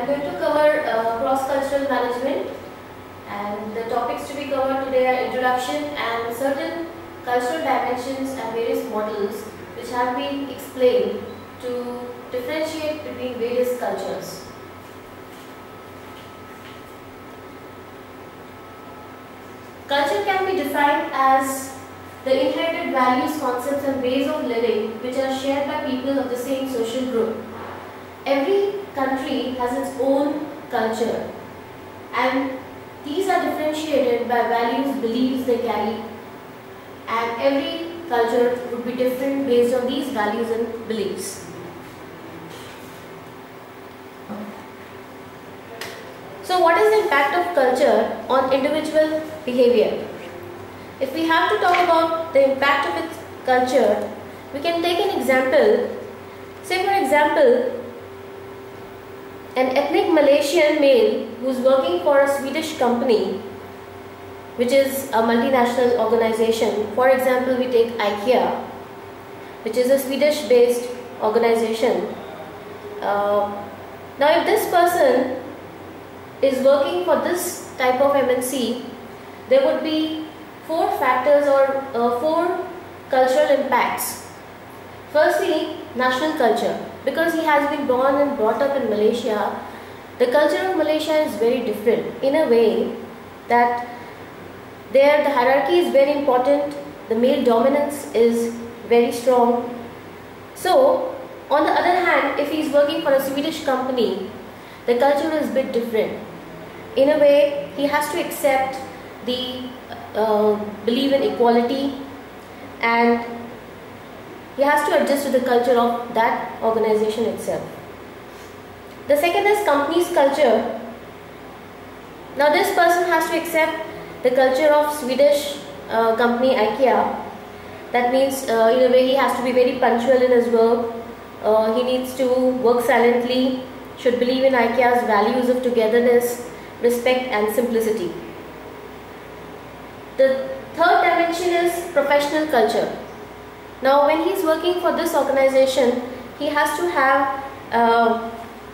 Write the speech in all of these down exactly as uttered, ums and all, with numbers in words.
I'm going to cover uh, cross-cultural management, and the topics to be covered today are introduction and certain cultural dimensions and various models which have been explained to differentiate between various cultures. Culture can be defined as the inherited values, concepts and ways of living which are shared by people of the same social group. Every country has its own culture, and these are differentiated by values, beliefs they carry, and every culture would be different based on these values and beliefs. So what is the impact of culture on individual behavior? If we have to talk about the impact of its culture, we can take an example. Say for example, an ethnic Malaysian male who is working for a Swedish company, which is a multinational organization. For example, we take IKEA, which is a Swedish-based organization. Uh, now, if this person is working for this type of M N C, there would be four factors or uh, four cultural impacts. Firstly, national culture. Because he has been born and brought up in Malaysia, the culture of Malaysia is very different in a way that there the hierarchy is very important, the male dominance is very strong. So, on the other hand, if he is working for a Swedish company, the culture is a bit different. In a way, he has to accept the uh, belief in equality, and he has to adjust to the culture of that organization itself. The second is company's culture. Now this person has to accept the culture of Swedish uh, company IKEA. That means uh, in a way he has to be very punctual in his work. Uh, he needs to work silently, should believe in IKEA's values of togetherness, respect and simplicity. The third dimension is professional culture. Now when he is working for this organization, he has to have uh,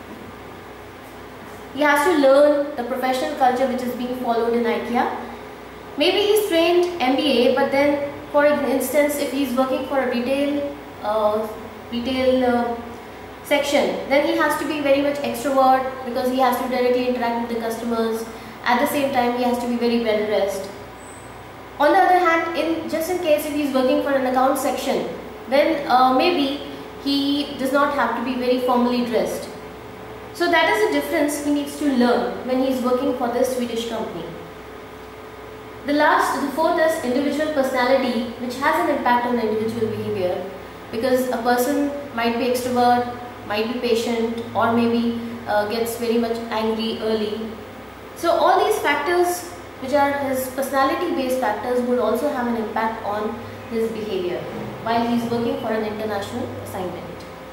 he has to learn the professional culture which is being followed in IKEA. Maybe he's trained M B A, but then for instance if he's working for a retail uh, retail uh, section, then he has to be very much extrovert because he has to directly interact with the customers. At the same time he has to be very well dressed. On the other hand, in just in case if he is working for an account section, then uh, maybe he does not have to be very formally dressed. So that is a difference he needs to learn when he is working for this Swedish company. The last, the fourth is individual personality, which has an impact on individual behavior, because a person might be extrovert, might be patient, or maybe uh, gets very much angry early. So all these factors, which are his personality based factors, would also have an impact on his behavior while he is working for an international assignment.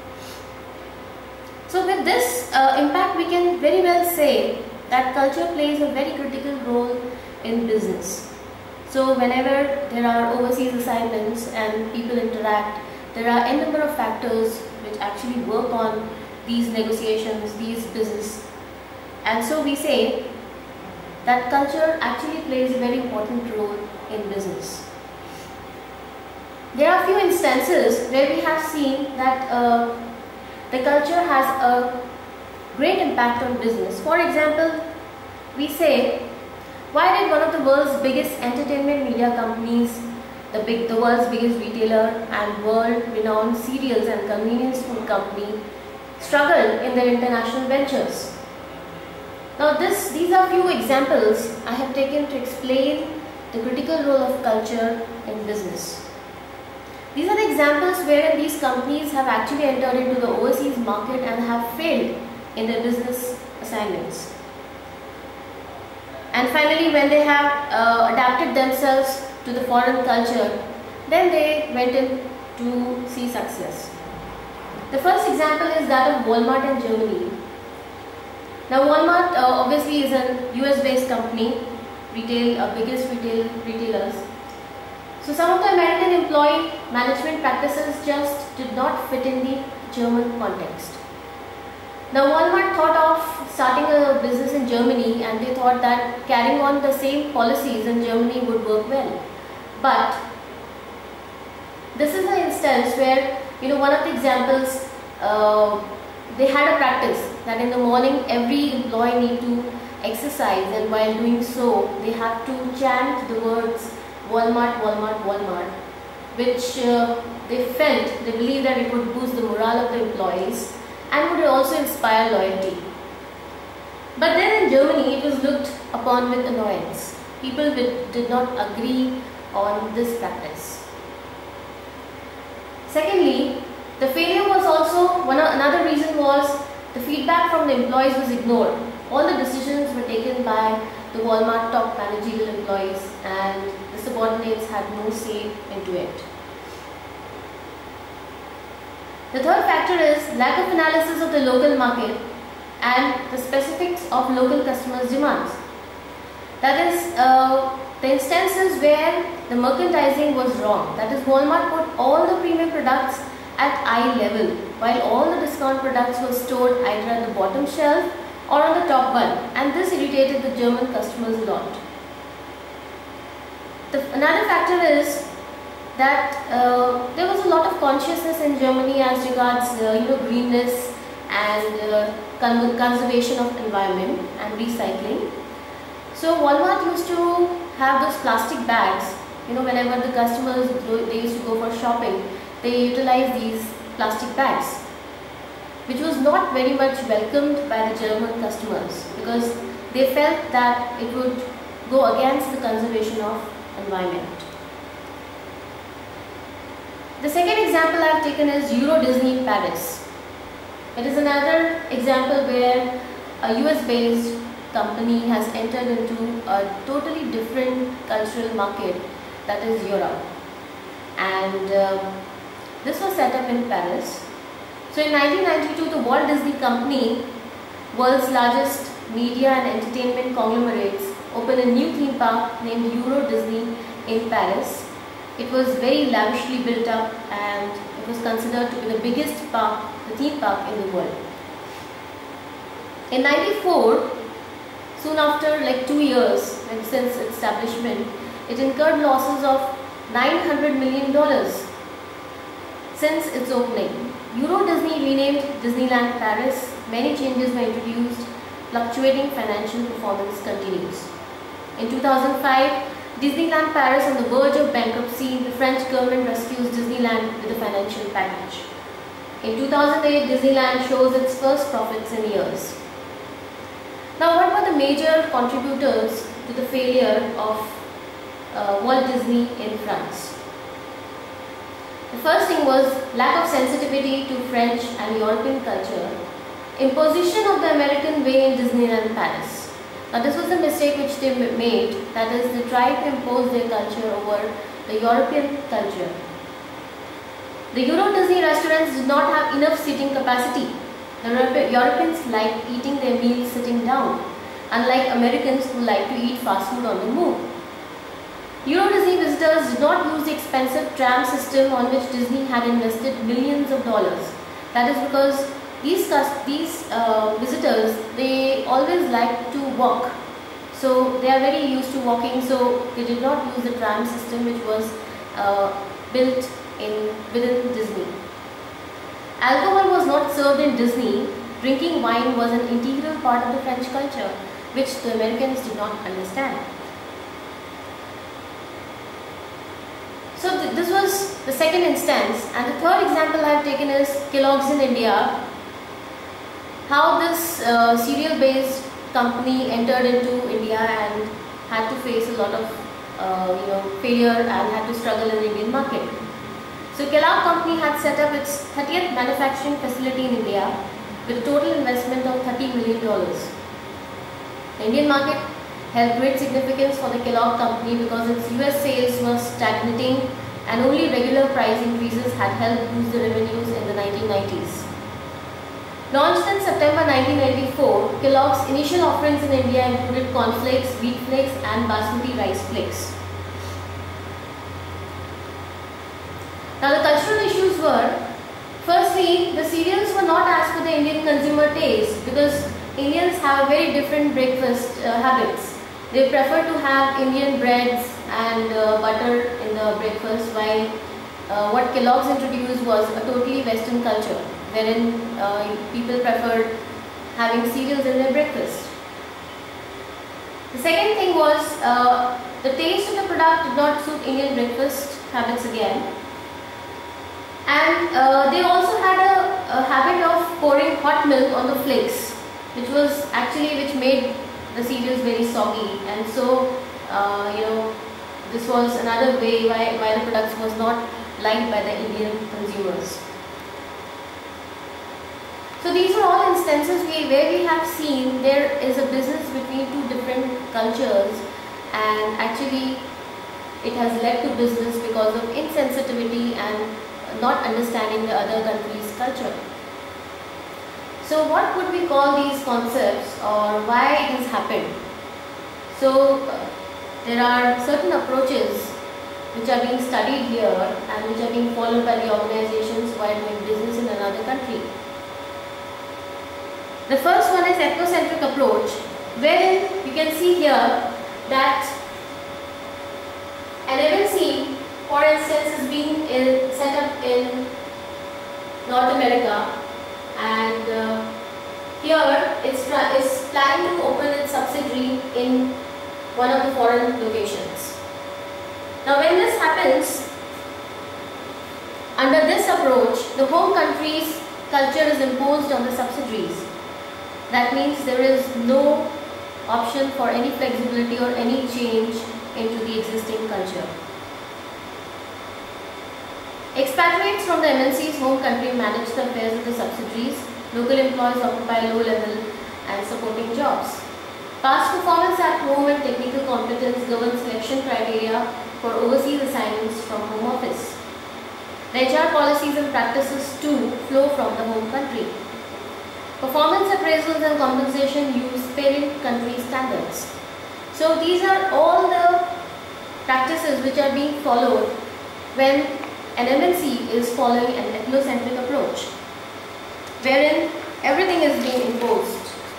So with this uh, impact, we can very well say that culture plays a very critical role in business. So whenever there are overseas assignments and people interact, there are a number of factors which actually work on these negotiations, these business. And so we say that culture actually plays a very important role in business. There are few instances where we have seen that uh, the culture has a great impact on business. For example, we say, why did one of the world's biggest entertainment media companies, the, big, the world's biggest retailer and world-renowned cereals and convenience food company, struggle in their international ventures? Now this, these are few examples I have taken to explain the critical role of culture in business. These are the examples wherein these companies have actually entered into the overseas market and have failed in their business assignments. And finally, when they have uh, adapted themselves to the foreign culture, then they went in to see success. The first example is that of Walmart in Germany. Now Walmart uh, obviously is a U S based company, retail, uh, biggest retail retailers. So some of the American employee management practices just did not fit in the German context. Now Walmart thought of starting a business in Germany, and they thought that carrying on the same policies in Germany would work well. But this is an instance where, you know, one of the examples, uh, they had a practice that in the morning every employee need to exercise, and while doing so they have to chant the words Walmart, Walmart, Walmart, which uh, they felt, they believed that it would boost the morale of the employees and would also inspire loyalty. But then in Germany it was looked upon with annoyance. People did not agree on this practice. Secondly, the failure was also, one another reason was the feedback from the employees was ignored. All the decisions were taken by the Walmart top managerial employees, and the subordinates had no say into it. The third factor is lack of analysis of the local market and the specifics of local customers' demands. That is, uh, the instances where the merchandising was wrong. That is, Walmart put all the premium products at eye level, while all the discount products were stored either at the bottom shelf or on the top one, and this irritated the German customers a lot. The, another factor is that uh, there was a lot of consciousness in Germany as regards uh, you know, greenness and uh, con conservation of environment and recycling. So Walmart used to have those plastic bags. You know, whenever the customers, they used to go for shopping, they utilize these plastic bags, which was not very much welcomed by the German customers because they felt that it would go against the conservation of environment. The second example I have taken is Euro Disney Paris. It is another example where a U S based company has entered into a totally different cultural market, that is Europe, and uh, this was set up in Paris. So in nineteen ninety-two, the Walt Disney Company, world's largest media and entertainment conglomerates, opened a new theme park named Euro Disney in Paris. It was very lavishly built up, and it was considered to be the biggest park, the theme park in the world. In ninety-four, soon after, like two years like since its establishment, it incurred losses of nine hundred million dollars since its opening. Euro Disney renamed Disneyland Paris. Many changes were introduced. Fluctuating financial performance continues. In two thousand five, Disneyland Paris on the verge of bankruptcy, the French government rescues Disneyland with a financial package. In two thousand eight, Disneyland shows its first profits in years. Now, what were the major contributors to the failure of uh, Walt Disney in France? The first thing was lack of sensitivity to French and European culture, imposition of the American way in Disneyland Paris. Now, this was the mistake which they made, that is, they tried to impose their culture over the European culture. The Euro Disney restaurants did not have enough seating capacity. The Europeans liked eating their meals sitting down, unlike Americans who like to eat fast food on the move. Euro Disney visitors did not use the expensive tram system on which Disney had invested millions of dollars. That is because these, these uh, visitors, they always like to walk. So they are very used to walking, so they did not use the tram system which was uh, built in within Disney. Alcohol was not served in Disney. Drinking wine was an integral part of the French culture, which the Americans did not understand. So th this was the second instance, and the third example I have taken is Kellogg's in India. How this uh, cereal-based company entered into India and had to face a lot of uh, you know failure and had to struggle in the Indian market. So Kellogg company had set up its thirtieth manufacturing facility in India with a total investment of thirty million dollars. The Indian market held great significance for the Kellogg company because its U S sales were stagnating and only regular price increases had helped boost the revenues in the nineteen nineties. Launched in September nineteen ninety-four, Kellogg's initial offerings in India included cornflakes, wheat flakes and basmati rice flakes. Now the cultural issues were, firstly, Firstly, the cereals were not as per the Indian consumer taste because Indians have very different breakfast uh, habits. They prefer to have Indian breads and uh, butter in the breakfast, while uh, what Kellogg's introduced was a totally Western culture, wherein uh, people preferred having cereals in their breakfast. The second thing was uh, the taste of the product did not suit Indian breakfast habits again. And uh, they also had a, a habit of pouring hot milk on the flakes, which was actually which made the cereals very soggy, and so uh, you know this was another way why, why the products was not liked by the Indian consumers. So these are all instances we, where we have seen there is a business between two different cultures, and actually it has led to business because of insensitivity and not understanding the other country's culture. So what would we call these concepts, or why it has happened? So uh, there are certain approaches which are being studied here and which are being followed by the organizations while doing business in another country. The first one is ethnocentric approach, wherein you can see here that an M N C, for instance, is being in, set up in North America, and uh, here it's, it's planning to open its subsidiary in one of the foreign locations. Now when this happens, under this approach, the home country's culture is imposed on the subsidiaries. That means there is no option for any flexibility or any change into the existing culture. Expatriates from the M N C's home country manage the affairs of the subsidiaries. Local employees occupy low-level and supporting jobs. Past performance at home and technical competence govern selection criteria for overseas assignments from home office. The H R policies and practices too flow from the home country. Performance appraisals and compensation use parent country standards. So these are all the practices which are being followed when an M N C is following an ethnocentric approach, wherein everything is being imposed.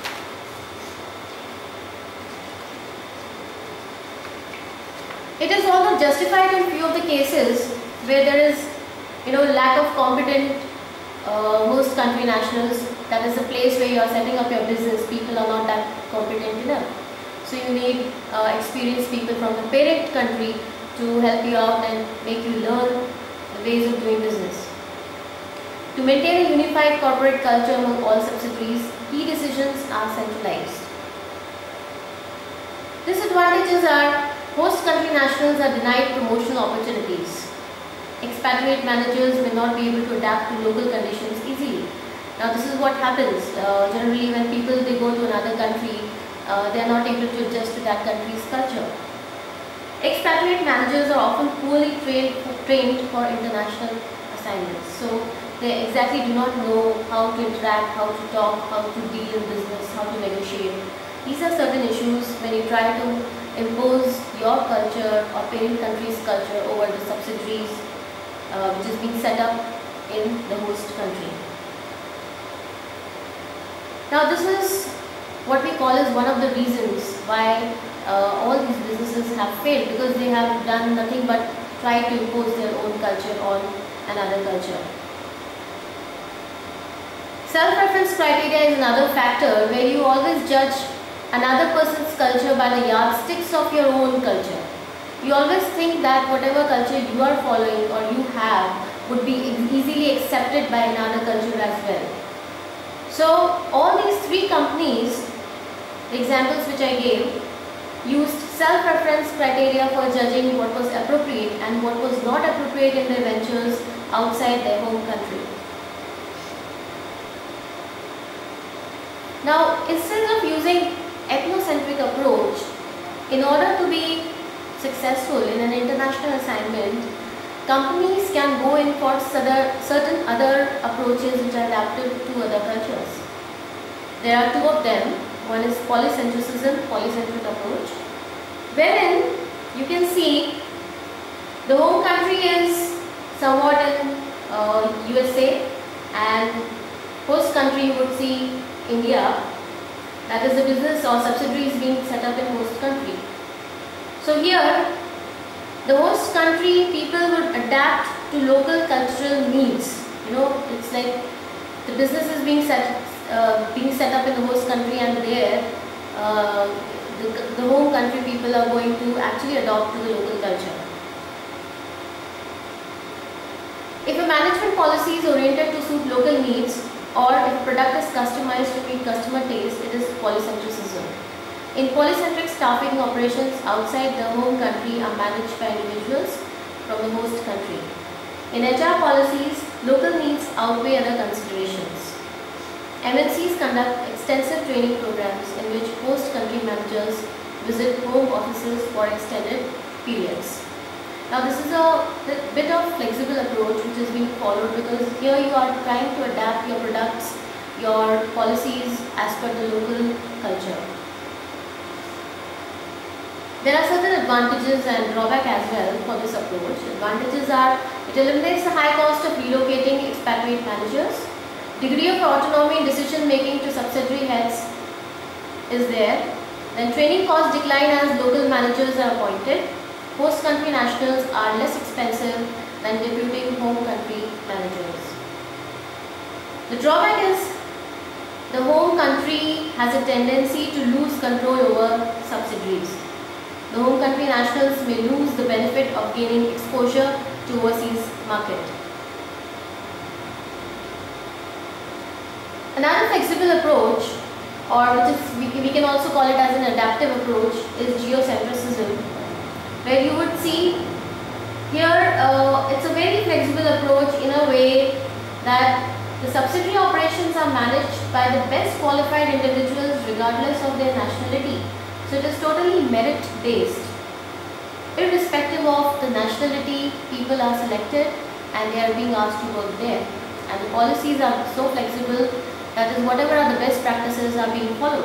It is although justified in few of the cases where there is, you know, lack of competent uh, host country nationals. That is a place where you are setting up your business. People are not that competent enough. So you need uh, experienced people from the parent country to help you out and make you learn the ways of doing business. To maintain a unified corporate culture among all subsidiaries, key decisions are centralized. Disadvantages are host country nationals are denied promotional opportunities. Expatriate managers may not be able to adapt to local conditions easily. Now this is what happens uh, generally when people they go to another country, uh, they are not able to adjust to that country's culture. Expatriate managers are often poorly trained, trained for international assignments. So they exactly do not know how to interact, how to talk, how to deal in business, how to negotiate. These are certain issues when you try to impose your culture or parent country's culture over the subsidiaries uh, which is being set up in the host country. Now this is what we call as one of the reasons why uh, all these businesses have failed, because they have done nothing but try to impose their own culture on another culture. Self-reference criteria is another factor where you always judge another person's culture by the yardsticks of your own culture. You always think that whatever culture you are following or you have would be easily accepted by another culture as well. So all these three companies, the examples which I gave, used self-reference criteria for judging what was appropriate and what was not appropriate in their ventures outside their home country. Now, instead of using ethnocentric approach, in order to be successful in an international assignment, companies can go in for certain other approaches which are adapted to other cultures. There are two of them. One is polycentricism, polycentric approach, wherein you can see the home country is somewhat in uh, U S A, and host country you would see India, that is the business or subsidiaries being set up in host country. So here the host country people would adapt to local cultural needs. You know, it's like the business is being set uh, being set up in the host country, and there uh, the, the home country people are going to actually adopt to the local culture. If a management policy is oriented to suit local needs, or if product is customized to meet customer taste, it is polycentricism. In polycentric, staffing operations outside the home country are managed by individuals from the host country. In H R policies, local needs outweigh other considerations. M N Cs conduct extensive training programs in which host country managers visit home offices for extended periods. Now this is a bit of flexible approach which is being followed, because here you are trying to adapt your products, your policies as per the local culture. There are certain advantages and drawback as well for this approach. Advantages are, it eliminates the high cost of relocating expatriate managers. Degree of autonomy in decision making to subsidiary heads is there. Then training costs decline as local managers are appointed. Host country nationals are less expensive than deputing home country managers. The drawback is the home country has a tendency to lose control over subsidiaries. The home country nationals may lose the benefit of gaining exposure to overseas market. Another flexible approach, or which is, we, we can also call it as an adaptive approach, is geocentrism, where you would see here uh, it's a very flexible approach in a way that the subsidiary operations are managed by the best qualified individuals regardless of their nationality. So it is totally merit based. Irrespective of the nationality, people are selected and they are being asked to work there. And the policies are so flexible, that is whatever are the best practices are being followed.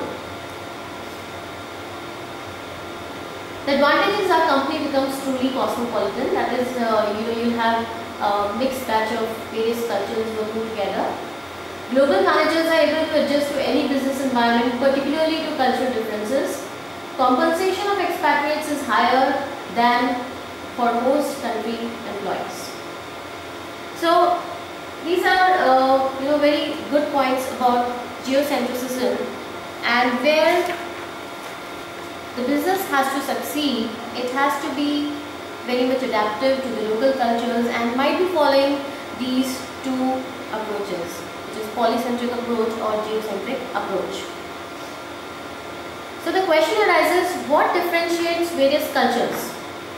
The advantages are company becomes truly cosmopolitan, that is uh, you know you have a mixed batch of various cultures working together. Global managers are able to adjust to any business environment, particularly to cultural differences. Compensation of expatriates is higher than for host country employees. So these are uh, you know very good points about geocentrism, and where the business has to succeed, it has to be very much adaptive to the local cultures and might be following these two approaches, which is polycentric approach or geocentric approach. So the question arises, what differentiates various cultures?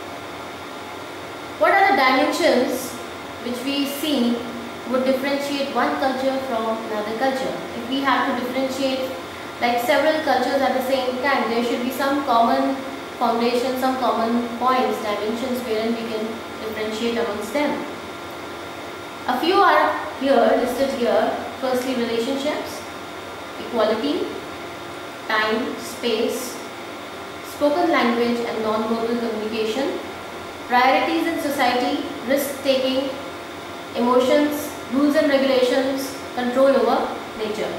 What are the dimensions which we see would differentiate one culture from another culture? If we have to differentiate like several cultures at the same time, there should be some common foundation, some common points, dimensions wherein we can differentiate amongst them. A few are here, listed here. Firstly, relationships, equality, time, space, spoken language and non-verbal communication, priorities in society, risk-taking, emotions, rules and regulations, control over nature.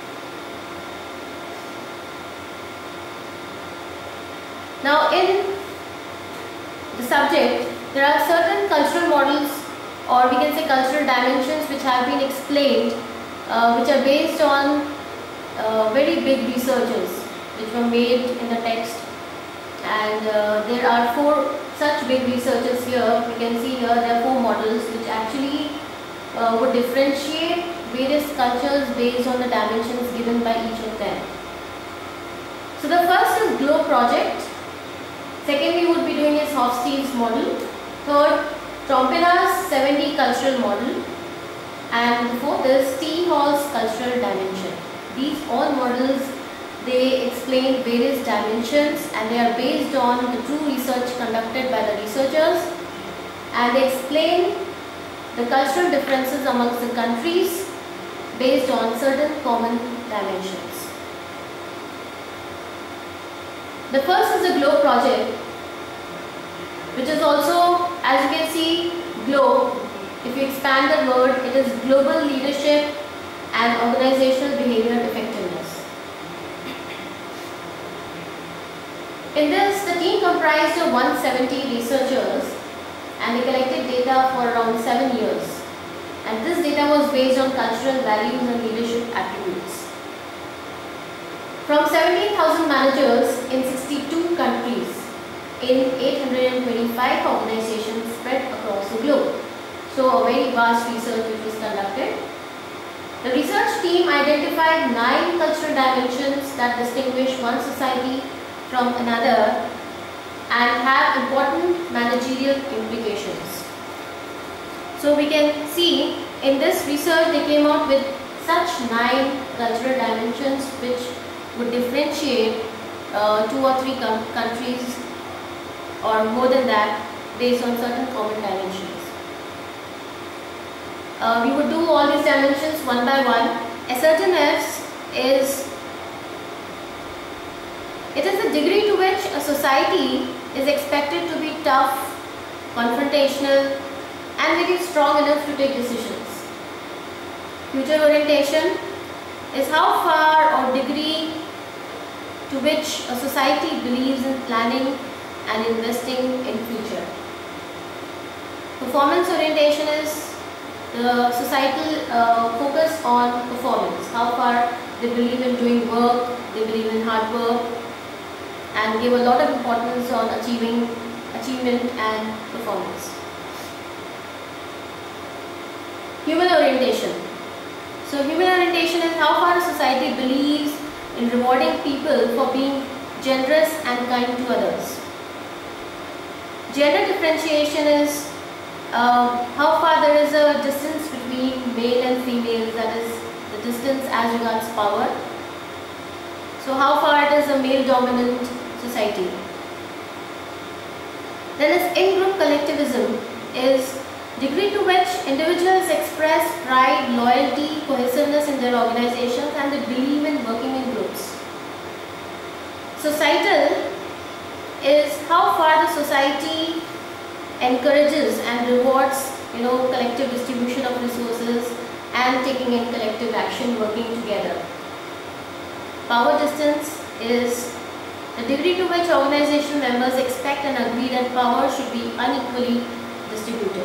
Now in the subject, there are certain cultural models, or we can say cultural dimensions, which have been explained, uh, which are based on uh, very big researches which were made in the text, and uh, there are four such big researches here. We can see here there are four models which actually uh, would differentiate various cultures based on the dimensions given by each of them. So the first is GLOBE project. Second we would be doing is Hofstede's model. Third, Trompina's seventy cultural model. And the fourth is T. Hall's cultural dimension. These all models, they explain various dimensions and they are based on the true research conducted by the researchers, and they explain the cultural differences amongst the countries based on certain common dimensions. The first is the GLOBE project, which is also, as you can see, GLOBE, If you expand the word, it is global leadership and organizational behavior effectiveness. In this, the team comprised of one hundred seventy researchers and they collected data for around seven years. And this data was based on cultural values and leadership attributes. From seventeen thousand managers in sixty-two countries in eight hundred twenty-five organizations spread across the globe. So a very vast research which was conducted. The research team identified nine cultural dimensions that distinguish one society from another and have important managerial implications. So we can see in this research they came out with such nine cultural dimensions which would differentiate uh, two or three countries or more than that based on certain common dimensions. Uh, we would do all these dimensions one by one. Assertiveness is it is the degree to which a society is expected to be tough, confrontational, and very strong enough to take decisions. Future orientation is how far or degree to which a society believes in planning and investing in future. Performance orientation is the societal uh, focus on performance, how far they believe in doing work, they believe in hard work, and give a lot of importance on achieving achievement and performance. Human orientation. So human orientation is how far a society believes in rewarding people for being generous and kind to others. Gender differentiation is uh, how far there is a distance between male and female, that is the distance as regards power. So how far it is a male dominant society. Then is in-group collectivism is degree to which individuals express pride, loyalty, cohesiveness in their organizations and they believe in working in groups. Societal is how far the society encourages and rewards, you know, collective distribution of resources and taking in collective action, working together. Power distance is the degree to which organization members expect and agree that power should be unequally distributed.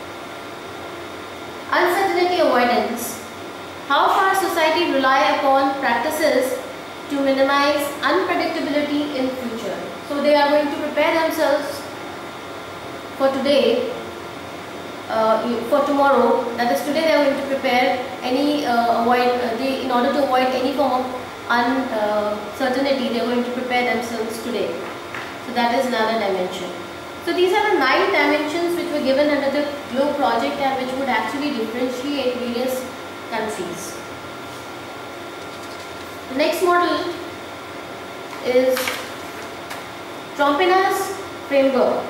Uncertainty avoidance. How far society rely upon practices to minimize unpredictability in future. So they are going to prepare themselves for today, uh, for tomorrow. That is, today they are going to prepare any uh, avoid uh, they in order to avoid any form of uncertainty. They are going to prepare themselves today. So that is another dimension. So these are the nine dimensions which were given under the GLOBE project and which would actually differentiate various countries. The next model is Trompina's framework.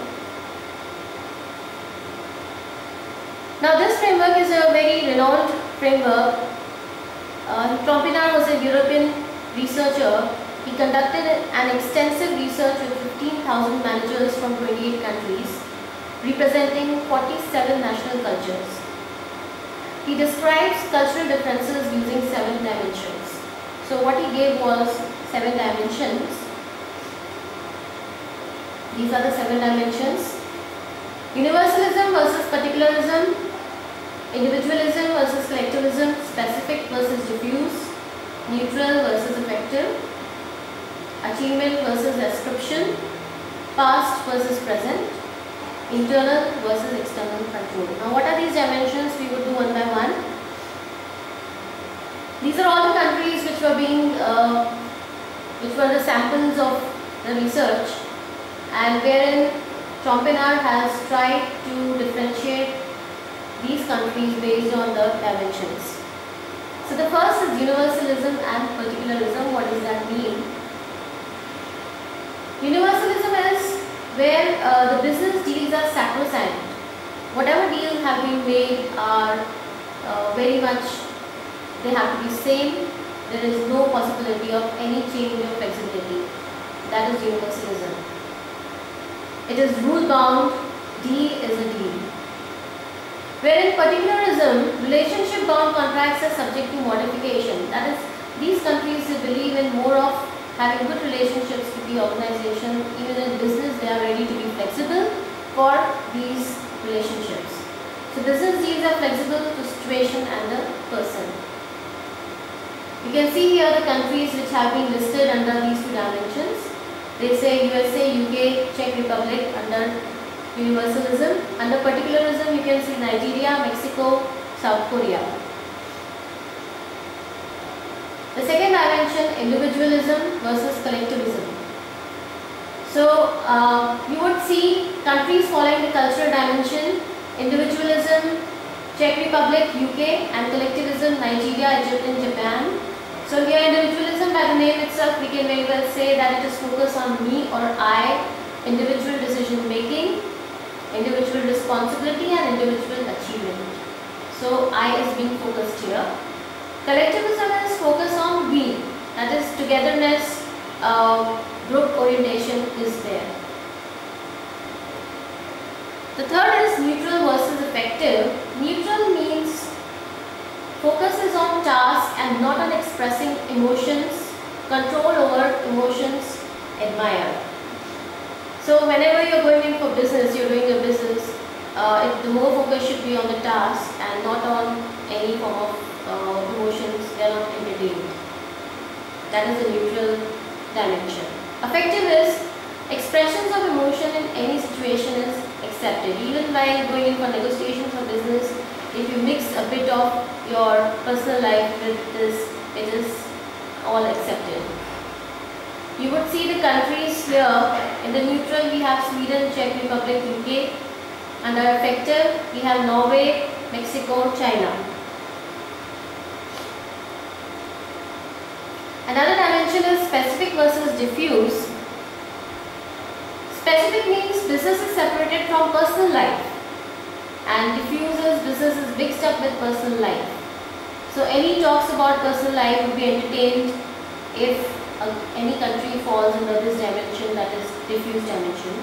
Now this framework is a very renowned framework. Uh, Trompina was a European researcher. He conducted an extensive research with fifteen thousand managers from twenty-eight countries, representing forty-seven national cultures. He describes cultural differences using seven dimensions. So what he gave was seven dimensions. These are the seven dimensions. Universalism versus particularism, individualism versus collectivism, specific versus diffuse, neutral versus effective, achievement versus ascription, past versus present, internal versus external control. Now what are these dimensions? We will do one by one. These are all the countries which were being, uh, which were the samples of the research, and wherein Trompina has tried to differentiate these countries based on the dimensions. So the first is universalism and particularism. What does that mean? Universalism is where uh, the business deals are sacrosanct. Whatever deals have been made are uh, very much, they have to be same. There is no possibility of any change or flexibility. That is universalism. It is rule bound. Deal is a deal. Wherein particularism, relationship bound contracts are subject to modification. That is, these countries they believe in more of having good relationships with the organization. Even in business, they are ready to be flexible for these relationships. So business deals are flexible to situation and the person. You can see here the countries which have been listed under these two dimensions. They say U S A, U K, Czech Republic under universalism. Under particularism, you can see Nigeria, Mexico, South Korea. The second dimension, individualism versus collectivism. So, uh, you would see countries following the cultural dimension, individualism, Czech Republic, U K, and collectivism, Nigeria, Egypt, and Japan. So here individualism, by the name itself, we can very well say that it is focused on me or I, individual decision making, individual responsibility and individual achievement. So I is being focused here. Collectivism is focused on we, that is togetherness, uh, group orientation is there. The third is neutral versus effective. Neutral means focuses on task and not on expressing emotions, control over emotions, admire. So whenever you're going in for business, you're doing a business, uh, it, the more focus should be on the task and not on any form of uh, emotions, they are not entertained. That is the neutral dimension. Affective is expressions of emotion in any situation is accepted. Even while going in for negotiations or business, if you mix a bit of your personal life with this, it is all accepted. You would see the countries here. In the neutral, we have Sweden, Czech Republic, U K. Under effective, we have Norway, Mexico, China. Another dimension is specific versus diffuse. Specific means business is separated from personal life, and diffuse is business is mixed up with personal life. So any talks about personal life would be entertained if uh, any country falls under this dimension, that is diffuse dimension.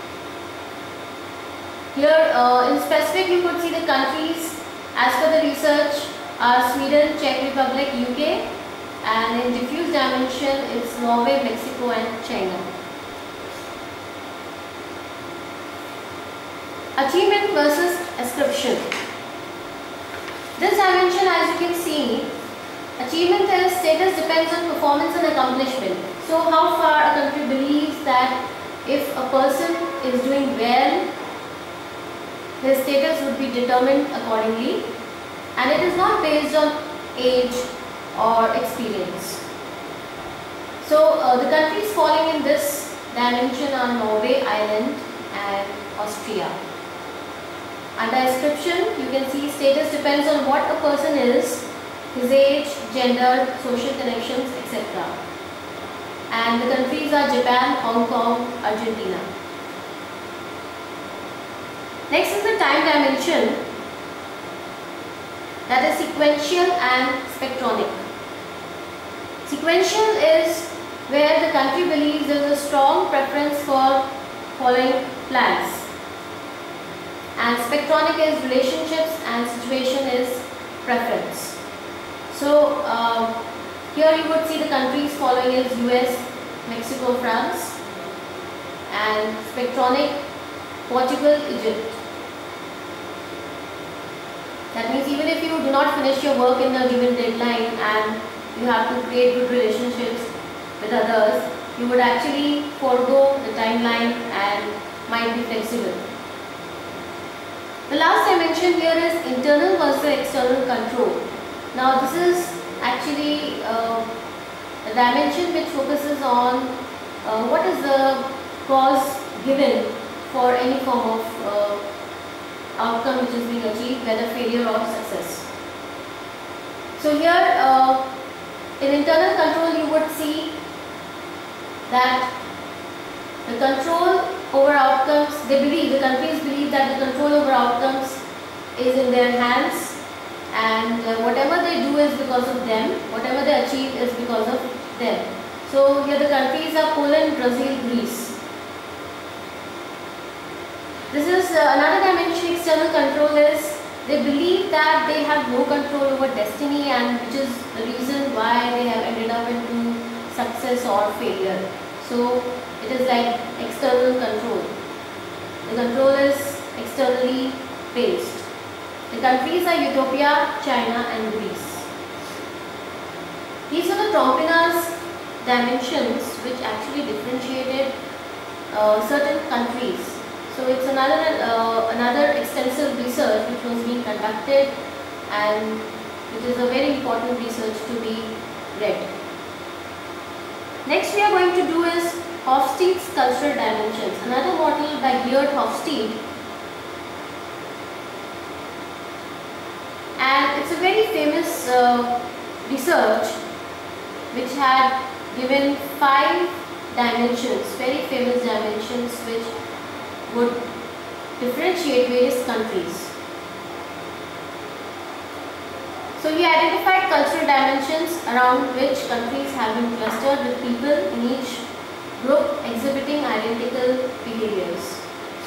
Here uh, in specific, you could see the countries as per the research are Sweden, Czech Republic, U K, and in diffuse dimension it's Norway, Mexico and China. Achievement versus ascription. This dimension, as you can see, achievement is status depends on performance and accomplishment. So how far a country believes that if a person is doing well, his status would be determined accordingly, and it is not based on age or experience. So uh, the countries falling in this dimension are Norway, Ireland and Austria. Under ascription, you can see status depends on what a person is, his age, gender, social connections, et cetera. And the countries are Japan, Hong Kong, Argentina. Next is the time dimension, that is sequential and spectronic. Sequential is where the country believes there is a strong preference for following plans. And spectronic is relationships and situation is preference. So uh, here you would see the countries following is U S, Mexico, France, and spectronic, Portugal, Egypt. That means even if you do not finish your work in the given deadline and you have to create good relationships with others, you would actually forego the timeline and might be flexible. The last dimension here is internal versus external control. Now this is actually uh, a dimension which focuses on uh, what is the cause given for any form of uh, outcome which is being achieved, whether failure or success. So here uh, in internal control you would see that the control over outcomes, they believe, the countries believe that the control over outcomes is in their hands, and uh, whatever they do is because of them, whatever they achieve is because of them. So here the countries are Poland, Brazil, Greece. This is uh, another dimension, external control is They believe that they have no control over destiny, and which is the reason why they have ended up into success or failure. So it is like external control. The control is externally based. The countries are Ethiopia, China and Greece. These are the Trompina's dimensions which actually differentiated uh, certain countries. So it's another uh, another extensive research which was being conducted, and it is a very important research to be read. Next we are going to do is Hofstede's cultural dimensions, another model by Geert Hofstede, and it's a very famous uh, research which had given five dimensions, very famous dimensions which would differentiate various countries. So he identified cultural dimensions around which countries have been clustered with people in each group exhibiting identical behaviors.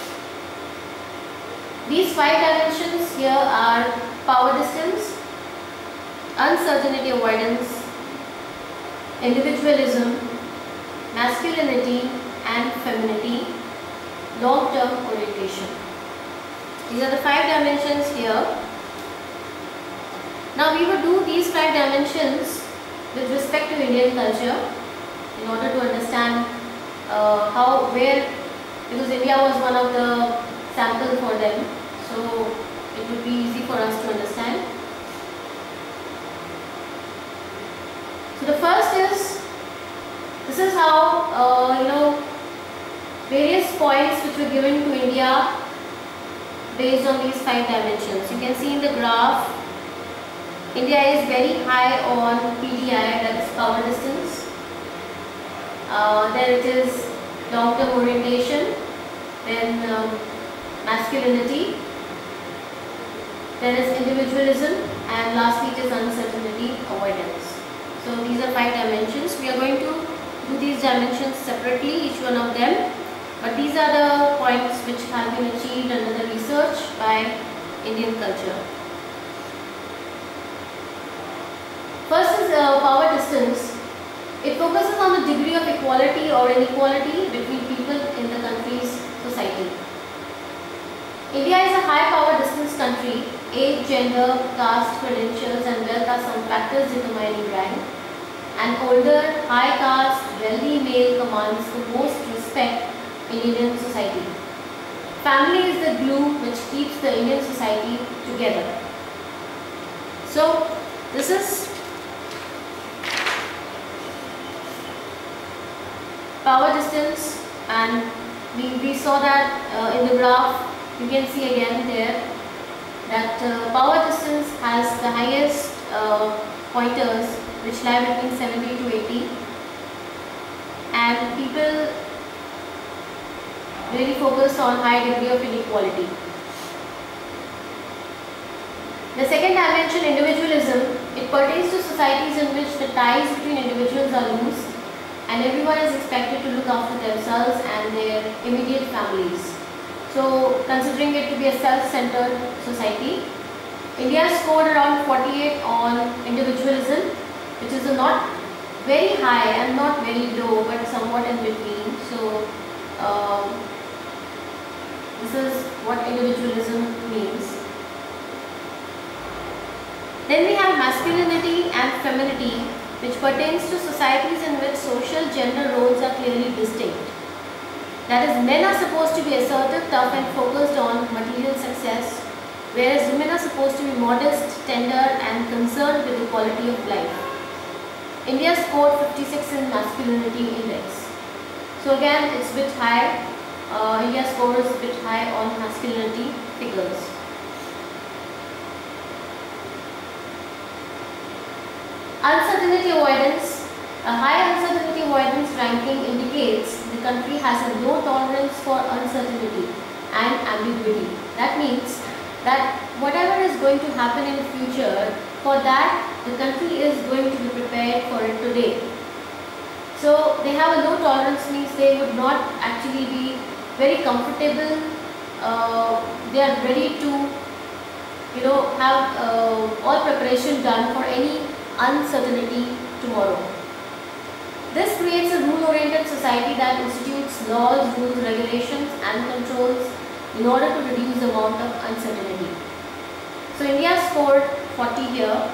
These five dimensions here are power distance, uncertainty avoidance, individualism, masculinity and femininity, long-term orientation. These are the five dimensions here. Now we will do these five dimensions with respect to Indian culture in order to understand uh, how, where, because India was one of the samples for them, so it would be easy for us to understand. So the first is, this is how uh, you know various points which were given to India based on these five dimensions. You can see in the graph, India is very high on P D I, that is power distance. Uh, then it is long-term orientation, then um, masculinity, then is individualism, and lastly it is uncertainty avoidance. So these are five dimensions. We are going to do these dimensions separately, each one of them, but these are the points which have been achieved under the research by Indian culture. First is uh, power distance. It focuses on the degree of equality or inequality between people in the country's society. India is a high power distance country. Age, gender, caste, credentials and wealth are some factors determining rank. An older, high caste, wealthy male commands the most respect in Indian society. Family is the glue which keeps the Indian society together. So this is power distance, and we, we saw that uh, in the graph. You can see again there that uh, power distance has the highest uh, pointers which lie between seventy to eighty, and people really focus on high degree of inequality. The second dimension, individualism, it pertains to societies in which the ties between individuals are loose and everyone is expected to look after themselves and their immediate families. So, considering it to be a self-centered society, India scored around forty-eight on individualism, which is not very high and not very low, but somewhat in between. So, um, this is what individualism means. Then we have masculinity and femininity, which pertains to societies in which social gender roles are clearly distinct. That is, men are supposed to be assertive, tough and focused on material success, whereas women are supposed to be modest, tender and concerned with the quality of life. India scored fifty-six in masculinity index. So again, it's a bit high. Uh, India scores a bit high on masculinity figures. Uncertainty avoidance. A high uncertainty avoidance ranking indicates the country has a low tolerance for uncertainty and ambiguity. That means that whatever is going to happen in the future, for that the country is going to be prepared for it today. So they have a low tolerance, means they would not actually be very comfortable. Uh, they are ready to you know, have uh, all preparation done for any uncertainty tomorrow. This creates a rule-oriented society that institutes laws, rules, regulations and controls in order to reduce the amount of uncertainty. So India scored forty here.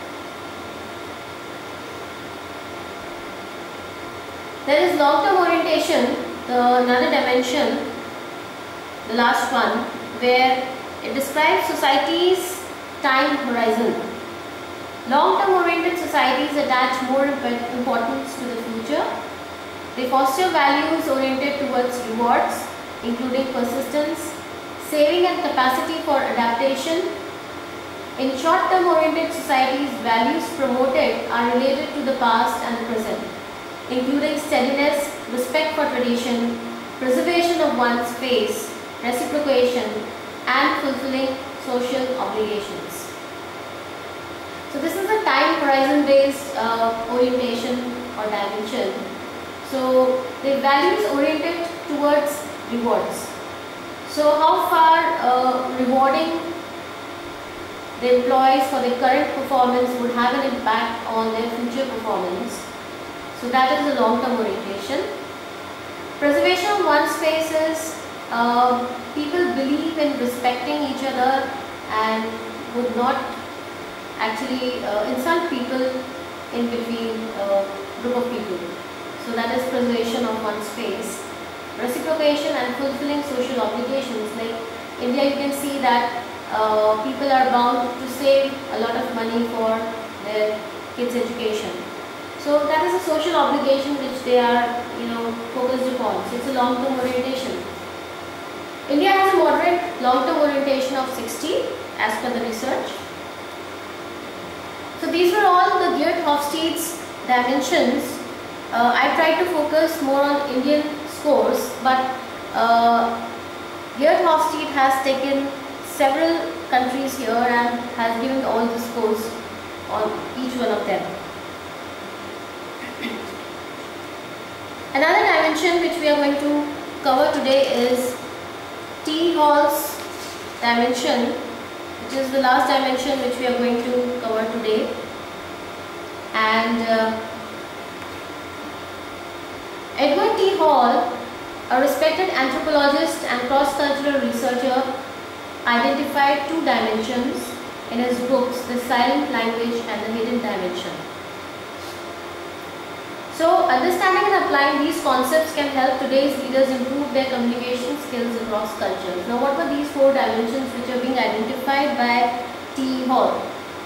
There is long-term orientation, the another dimension, the last one, where it describes society's time horizon. Long-term oriented societies attach more importance to the future. They foster values oriented towards rewards, including persistence, saving and capacity for adaptation. In short-term oriented societies, values promoted are related to the past and the present, including steadiness, respect for tradition, preservation of one's face, reciprocation, and fulfilling social obligations. So this is a time horizon based uh, orientation or dimension. So the values oriented towards rewards. So how far uh, rewarding the employees for their current performance would have an impact on their future performance. So that is the long-term orientation. Preservation of one's space is uh, people believe in respecting each other and would not actually uh, insult people in between a group of people. So that is preservation of one's space. Reciprocation and fulfilling social obligations. Like India, you can see that uh, people are bound to save a lot of money for their kids' education. So that is a social obligation which they are, you know, focused upon. So it's a long-term orientation. India has a moderate long-term orientation of sixty as per the research. So these were all the Geert-Hofstede's dimensions. Uh, I tried to focus more on Indian scores, but uh, Geert-Hofstede has taken several countries here and has given all the scores on each one of them. Another dimension which we are going to cover today is T. Hall's dimension, which is the last dimension which we are going to cover today. And uh, Edward T. Hall, a respected anthropologist and cross-cultural researcher, identified two dimensions in his books, The Silent Language and The Hidden Dimension. So, understanding and applying these concepts can help today's leaders improve their communication skills across cultures. Now, what were these four dimensions which are being identified by T. Hall?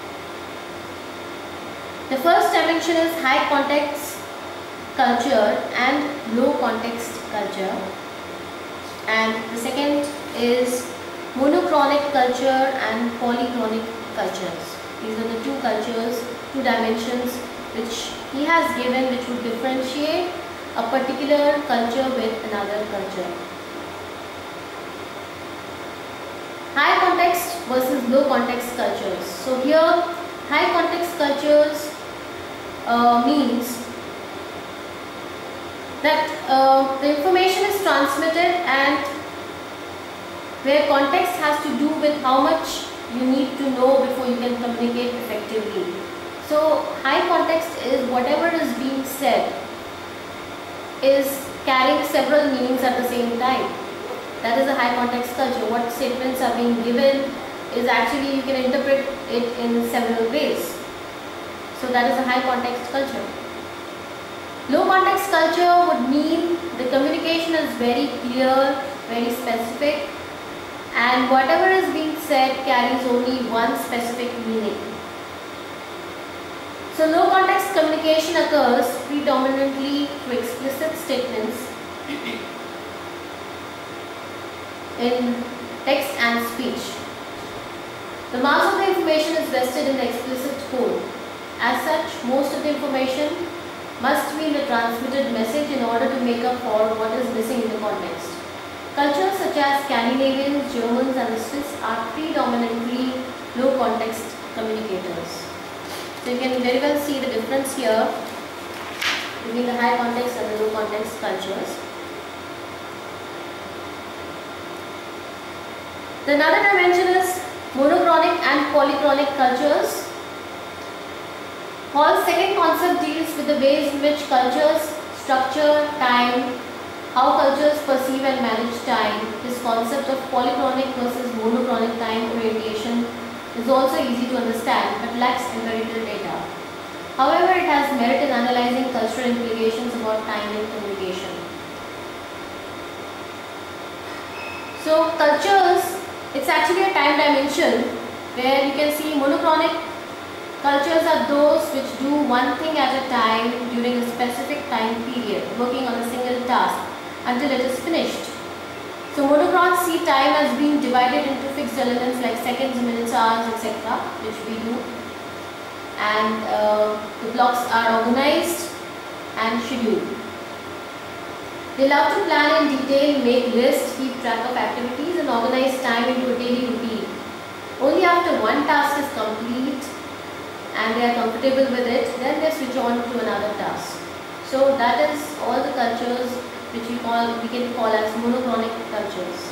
The first dimension is high context culture and low context culture. And the second is monochronic culture and polychronic cultures. These are the two cultures, two dimensions which he has given, which would differentiate a particular culture with another culture. High context versus low context cultures. So here, high context cultures uh, means that uh, the information is transmitted and where context has to do with how much you need to know before you can communicate effectively. So high context is whatever is being said is carrying several meanings at the same time. That is a high context culture. What statements are being given is actually, you can interpret it in several ways. So that is a high context culture. Low context culture would mean the communication is very clear, very specific, and whatever is being said carries only one specific meaning. So low context communication occurs predominantly through explicit statements in text and speech. The mass of the information is vested in the explicit code. As such, most of the information must be in the transmitted message in order to make up for what is missing in the context. Cultures such as Scandinavians, Germans and the Swiss are predominantly low context communicators. So you can very well see the difference here between the high context and the low context cultures. The another dimension is monochronic and polychronic cultures. Hall's second concept deals with the ways in which cultures structure time, how cultures perceive and manage time. His concept of polychronic versus monochronic time orientation is also easy to understand but lacks empirical data. However, it has merit in analyzing cultural implications about time and communication. So, cultures, it's actually a time dimension where you can see monochronic cultures are those which do one thing at a time during a specific time period, working on a single task until it is finished. So, monochrons see time as being divided into fixed elements like seconds, minutes, hours, et cetera, which we do. And uh, the blocks are organized and scheduled. They love to plan in detail, make lists, keep track of activities and organize time into a daily routine. Only after one task is complete and they are comfortable with it, then they switch on to another task. So that is all the cultures which we call we can call as monochronic cultures.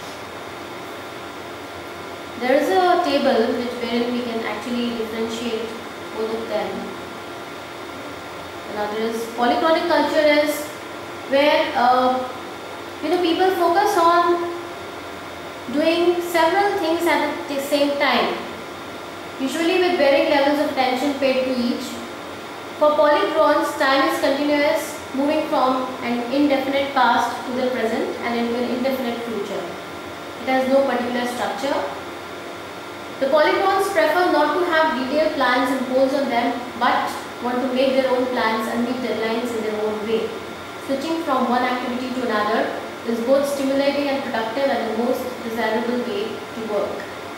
There is a table which wherein we can actually differentiate both of them. Another is polychronic culture is where uh, you know people focus on doing several things at the same time, usually with varying levels of attention paid to each. For polychrons, time is continuous, moving from an indefinite past to the present and into an indefinite future. It has no particular structure. The polychrons prefer not to have detailed plans imposed on them but want to make their own plans and meet deadlines in their own way. Switching from one activity to another is both stimulating and productive and the most desirable way to work.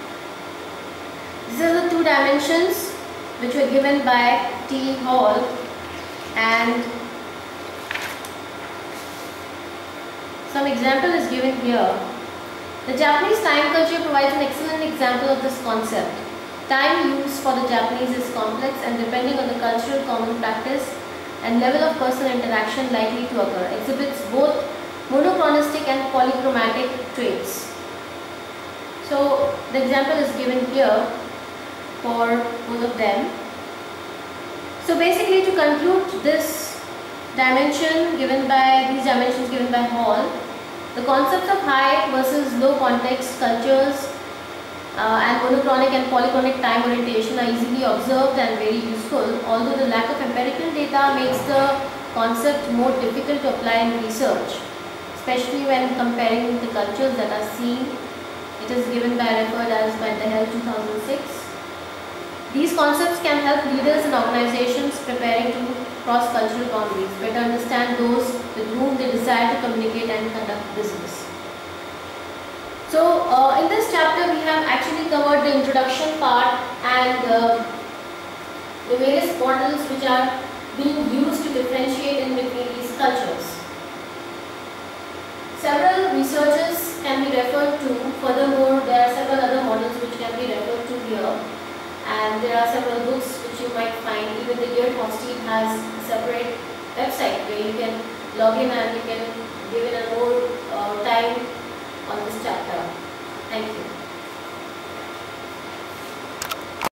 These are the two dimensions which were given by T. Hall, and some example is given here. The Japanese time culture provides an excellent example of this concept. Time use for the Japanese is complex and depending on the cultural common practice and level of personal interaction likely to occur, exhibits both monochronistic and polychromatic traits. So the example is given here for both of them. So basically, to conclude this dimension given by these dimensions given by Hall, the concepts of high versus low context cultures uh, and monochronic and polychronic time orientation are easily observed and very useful, although the lack of empirical data makes the concept more difficult to apply in research, especially when comparing the cultures that are seen. It is given by referred as by the Hell two thousand six. These concepts can help leaders and organizations preparing to cross cultural boundaries better understand those with whom they desire to communicate and conduct business. So uh, in this chapter we have actually covered the introduction part and uh, the various models which are being used to differentiate in between these cultures. Several researches can be referred to. Furthermore, there are several other models which can be referred to here, and there are several books which you might find. Even the Geert Hofstede has a separate website where you can log in and you can give it a more uh, time on this chapter. Thank you.